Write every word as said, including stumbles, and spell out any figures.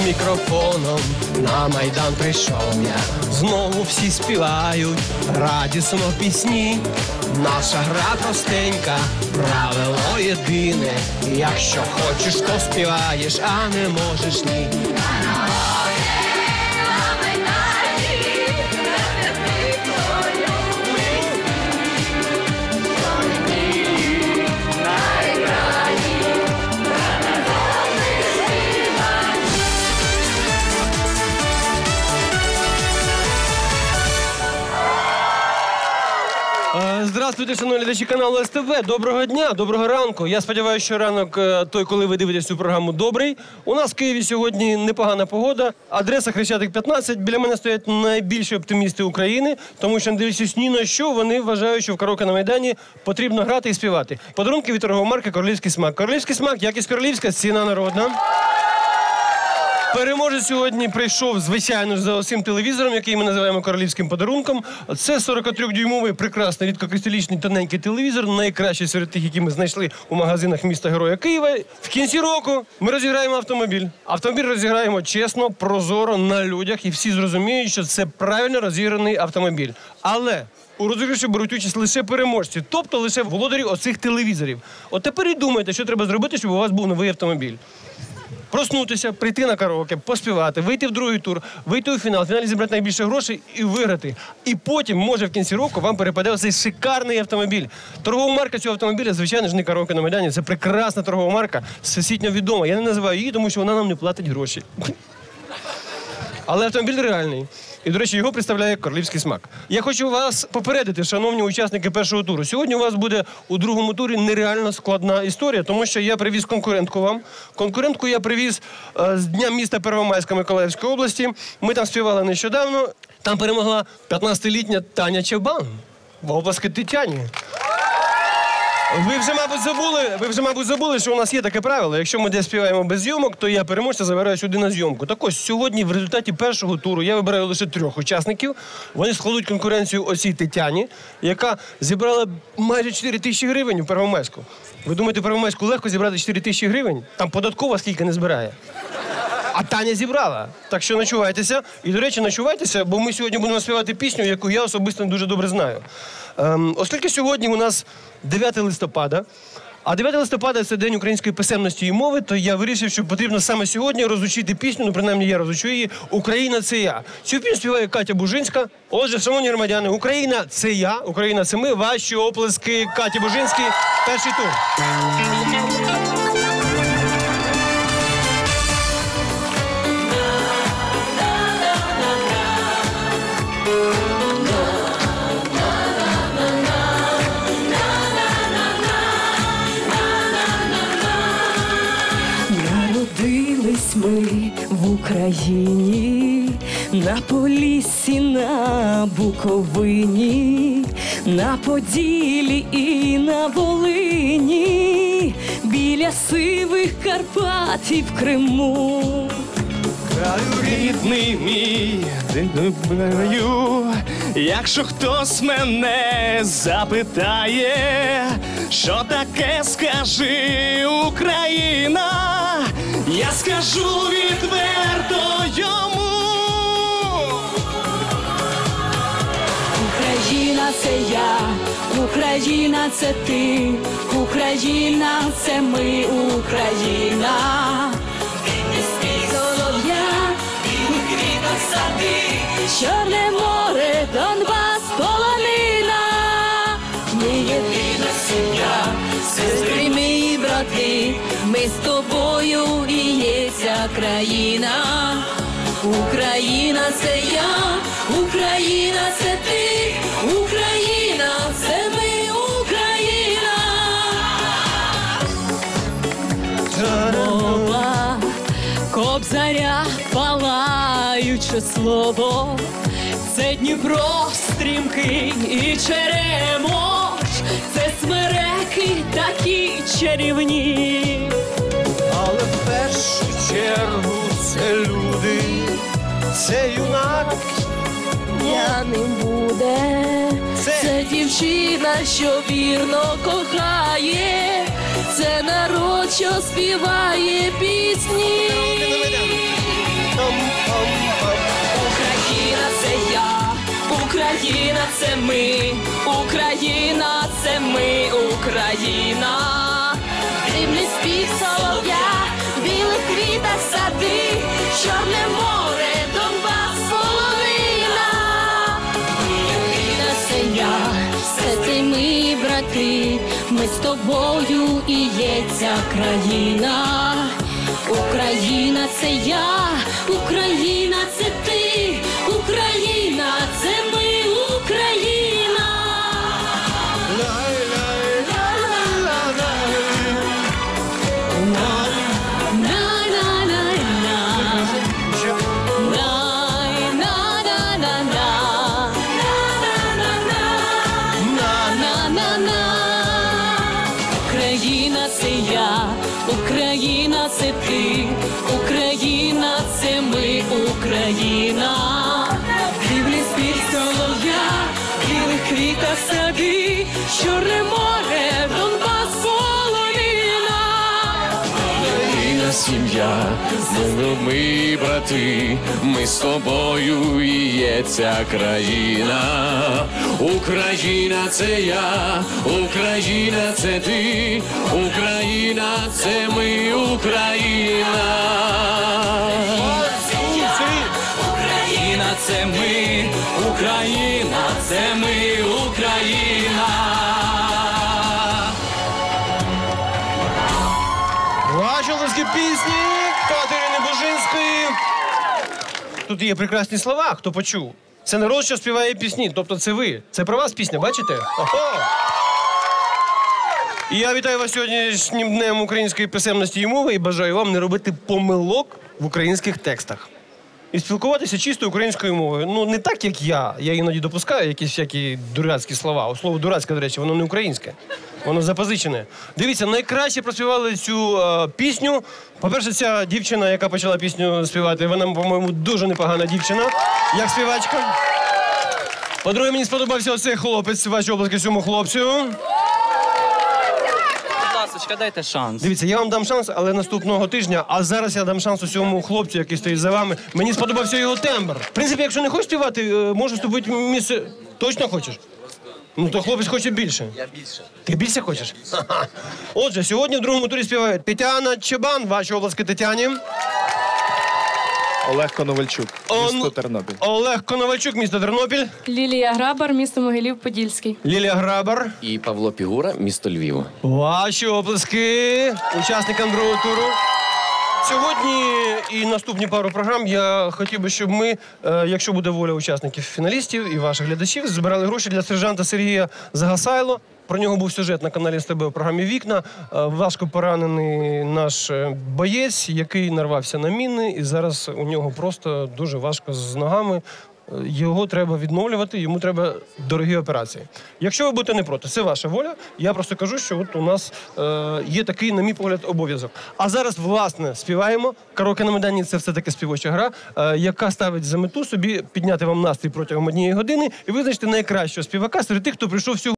мікрофоном на Майдан прийшов я. Знову всі співають радісно пісні. Наша гра простенька, правило єдине. Якщо хочеш, то співаєш, а не можеш ні. Здравствуйте, шановні глядачі каналу ес те ве. Доброго дня, доброго ранку. Я сподіваюся, що ранок той, коли ви дивитесь цю програму, добрий. У нас в Києві сьогодні непогана погода. Адреса Хрещатик п'ятнадцять. Біля мене стоять найбільші оптимісти України, тому що, не дивлячись ні на що, вони вважають, що в караоке на Майдані потрібно грати і співати. Подарунки від торгової марки «Королівський смак». Королівський смак, якість королівська, ціна народна. Переможець сьогодні прийшов, звичайно ж, за усім телевізором, який ми називаємо королівським подарунком. Це сорокатридюймовий, прекрасний, рідкокристалічний, тоненький телевізор, найкращий серед тих, які ми знайшли у магазинах міста Героя Києва. В кінці року ми розіграємо автомобіль. Автомобіль розіграємо чесно, прозоро, на людях, і всі зрозуміють, що це правильно розіграний автомобіль. Але у розіграші беруть участь лише переможці, тобто лише володарі оцих телевізорів. От тепер і думайте, що треба зробити, щоб у вас був новий автомобіль. Проснутися, прийти на караоке, поспівати, вийти в другий тур, вийти у фінал, в фіналі зібрати найбільше грошей і виграти. І потім, може, в кінці року вам перепаде оцей шикарний автомобіль. Торгова марка цього автомобіля, звичайно ж, не караоке на Майдані. Це прекрасна торгова марка, всесвітньо відома. Я не називаю її, тому що вона нам не платить гроші. Але автомобіль реальний. І, до речі, його представляє королівський смак. Я хочу вас попередити, шановні учасники першого туру. Сьогодні у вас буде у другому турі нереально складна історія, тому що я привіз конкурентку вам. Конкурентку я привіз е, з Дня міста Первомайська Миколаївської області. Ми там співали нещодавно. Там перемогла п'ятнадцятилітня Таня Чабан. Оплески Тетяні. Ви вже, мабуть, забули, ви вже, мабуть, забули, що у нас є таке правило. Якщо ми десь співаємо без зйомок, то я переможця забираю сюди на зйомку. Так ось, сьогодні в результаті першого туру я вибираю лише трьох учасників. Вони складуть конкуренцію оцій Тетяні, яка зібрала майже чотири тисячі гривень у Первомайську. Ви думаєте, в Первомайську легко зібрати чотири тисячі гривень? Там податкова скільки не збирає. А Таня зібрала. Так що ночувайтеся. І, до речі, ночувайтеся, бо ми сьогодні будемо співати пісню, яку я особисто не дуже добре знаю. Ем, оскільки сьогодні у нас дев'яте листопада, а дев'яте листопада – це День української писемності і мови, то я вирішив, що потрібно саме сьогодні розучити пісню, ну, принаймні я розучу її, «Україна – це я». Цю пісню співає Катя Бужинська. Отже, шановні громадяни, Україна – це я, Україна – це ми. Ваші оплески Каті Бужинській. Перший тур. Ми в Україні, на Поліссі, на Буковині, на Поділі і на Волині, біля сивих Карпат і в Криму. Краю рідний мій, де люблю, якщо хтось мене запитає, що таке, скажи, Україна, я скажу відверто йому. Україна – це я, Україна – це ти, Україна – це ми, Україна. Чорне море, Донбас, полонина. Ми єдина сім'я, сестри ми і брати. Ми з тобою і є ця країна. Україна – це я, Україна – це ти, Україна – це ми, Україна. Мова Кобзаря, палаюче слово, це Дніпро стрімкий і Черемош, це смереки такі чарівні. Але в першу чергу це люди, це юнак, я не буде, це... це дівчина, що вірно кохає, це народ, що співає пісні. Україна це ми, Україна це ми, Україна. Дрібний спів солов'я, в білих квітах сади, Чорне море, Донбас, половина. Україна це я, все ти ми, брати, ми з тобою і є ця країна. Україна це я, Україна це ти, Україна це ми, Україна. Україна це я, Україна це ти, Україна це ми, Україна. Дрібний спів солов'я, в білих квітах сади, Чорне море, Донбас, полонина. Україна сім'я, ми брати, ми з тобою і є ця країна. Україна це я, Україна це ти, Україна це ми, Україна. Україна це ми, Україна це ми, Україна. Ваші обласки пісні Катерини Бужинської. Тут є прекрасні слова, хто почув. Це народ, що співає пісні, тобто це ви. Це про вас пісня, бачите? Ого! І я вітаю вас сьогоднішнім днем української писемності і мови і бажаю вам не робити помилок в українських текстах. І спілкуватися чисто українською мовою. Ну, не так, як я. Я іноді допускаю якісь всякі дурацькі слова. О, слово «дурацьке», до речі, воно не українське. Воно запозичене. Дивіться, найкраще проспівали цю е, пісню. По-перше, ця дівчина, яка почала пісню співати, вона, по-моєму, дуже непогана дівчина, як співачка. По-друге, мені сподобався оцей хлопець, ваші обласки цьому хлопцю. Дайте шанс. Дивіться, я вам дам шанс, але наступного тижня, а зараз я дам шанс усьому хлопцю, який стоїть за вами. Мені сподобався його тембр. В принципі, якщо не хочеш співати, можеш вступити в місце. Точно хочеш? Ну, то хлопець хоче більше. Я більше. Ти більше хочеш? Ха-ха. Отже, сьогодні в другому турі співають Тетяна Чебан, ваші обласки Тетяні. Олег Коновальчук, місто Тернопіль. Олег Коновальчук, місто Тернопіль. Лілія Грабар, місто Могилів-Подільський. Лілія Грабар. І Павло Пігура, місто Львів. Ваші оплески учасникам другого туру. Сьогодні і наступні пару програм я хотів би, щоб ми, е, якщо буде воля учасників фіналістів і ваших глядачів, збирали гроші для сержанта Сергія Загасайло. Про нього був сюжет на каналі СТБ у програмі «Вікна». Е, важко поранений наш боєць, який нарвався на міни, і зараз у нього просто дуже важко з ногами. Його треба відновлювати, йому треба дорогі операції. Якщо ви будете не проти, це ваша воля. Я просто кажу, що от у нас е, є такий, на мій погляд, обов'язок. А зараз, власне, співаємо. Караоке на Майдані – це все-таки співоча гра, е, яка ставить за мету собі підняти вам настрій протягом однієї години і визначити найкращого співака серед тих, хто прийшов сьогодні.